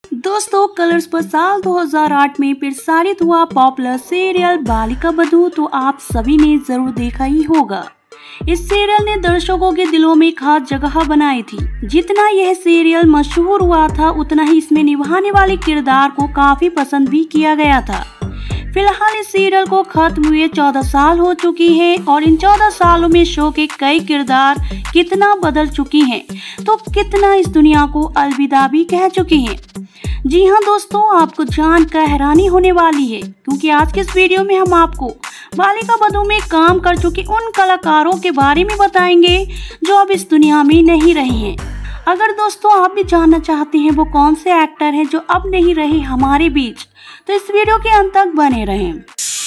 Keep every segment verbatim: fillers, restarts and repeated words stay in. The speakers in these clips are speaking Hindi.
दोस्तों, कलर्स पर साल दो हज़ार आठ में प्रसारित हुआ पॉपुलर सीरियल बालिका बधू तो आप सभी ने जरूर देखा ही होगा। इस सीरियल ने दर्शकों के दिलों में खास जगह बनाई थी। जितना यह सीरियल मशहूर हुआ था, उतना ही इसमें निभाने वाले किरदार को काफी पसंद भी किया गया था। फिलहाल इस सीरियल को खत्म हुए चौदह साल हो चुकी है और इन चौदह सालों में शो के कई किरदार कितना बदल चुकी हैं, तो कितना इस दुनिया को अलविदा भी कह चुकी हैं। जी हाँ दोस्तों, आपको जानकर हैरानी होने वाली है, क्योंकि आज के इस वीडियो में हम आपको बालिका बधू में काम कर चुके उन कलाकारों के बारे में बताएंगे जो अब इस दुनिया में नहीं रहे हैं। अगर दोस्तों आप भी जानना चाहते हैं वो कौन से एक्टर हैं जो अब नहीं रहे हमारे बीच, तो इस वीडियो के अंत तक बने रहें।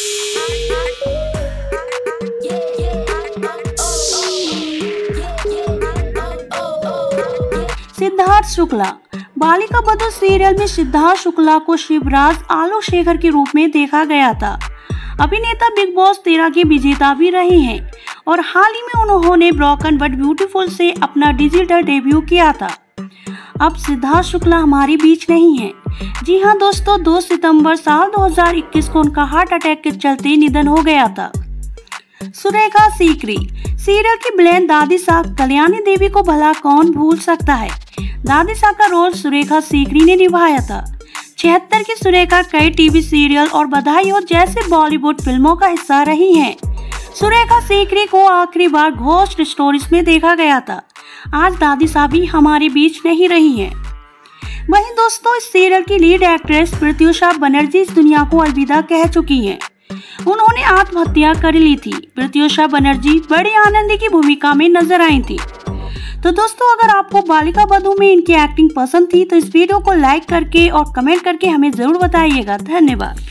सिद्धार्थ शुक्ला। बालिका बधू सीरियल में सिद्धार्थ शुक्ला को शिवराज आलोक शेखर के रूप में देखा गया था। अभिनेता बिग बॉस तेरह के विजेता भी रहे हैं और हाल ही में उन्होंने ब्रोकन बट ब्यूटीफुल से अपना डिजिटल डेब्यू किया था। अब सिद्धार्थ शुक्ला हमारे बीच नहीं है। जी हाँ दोस्तों, दो सितंबर साल दो हज़ार इक्कीस को उनका हार्ट अटैक के चलते निधन हो गया था। सुरेखा सीकरी। सीरियल की ब्लेन दादी साहब कल्याणी देवी को भला कौन भूल सकता है। दादी साहब का रोल सुरेखा सीकरी ने निभाया था। छिहत्तर की सुरेखा कई टीवी सीरियल और बधाई हो जैसे बॉलीवुड फिल्मों का हिस्सा रही हैं। सुरेखा सीकरी को आखिरी बार घोस्ट स्टोरीज में देखा गया था। आज दादी साहब भी हमारे बीच नहीं रही हैं। वहीं दोस्तों, इस सीरियल की लीड एक्ट्रेस प्रत्युषा बनर्जी इस दुनिया को अलविदा कह चुकी हैं। उन्होंने आत्महत्या कर ली थी। प्रत्युषा बनर्जी बड़ी आनंदी की भूमिका में नजर आई थी। तो दोस्तों, अगर आपको बालिका बधू में इनकी एक्टिंग पसंद थी तो इस वीडियो को लाइक करके और कमेंट करके हमें जरूर बताइएगा। धन्यवाद।